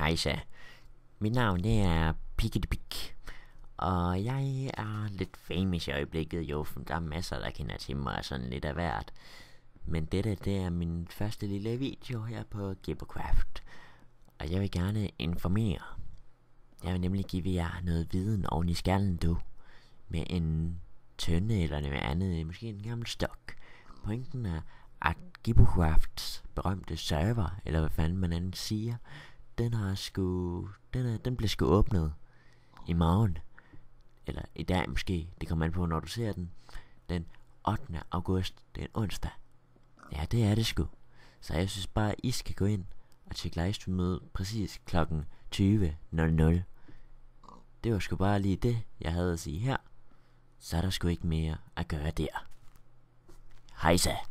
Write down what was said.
Hejsa. Mit navn det er Pikketepik, og jeg er lidt famous i øjeblikket jo, for der er masser der kender til mig og sådan lidt af hvert. Men det er min første lille video her på Gibbercraft, og jeg vil gerne informere. Jeg vil nemlig give jer noget viden oven i skallen med en tønde eller noget andet, måske en gammel stok. Pointen er, at Gibbercrafts berømte server, eller hvad fanden man anden siger, den blev sgu åbnet i morgen. Eller i dag måske, det kommer an på når du ser den 8. august, det er en onsdag. Ja, det er det sgu. Så jeg synes bare, I skal gå ind og tjekke livestreamet præcis klokken 20.00. Det var sgu bare lige det, jeg havde at sige her. Så er der sgu ikke mere at gøre der. Hejsa.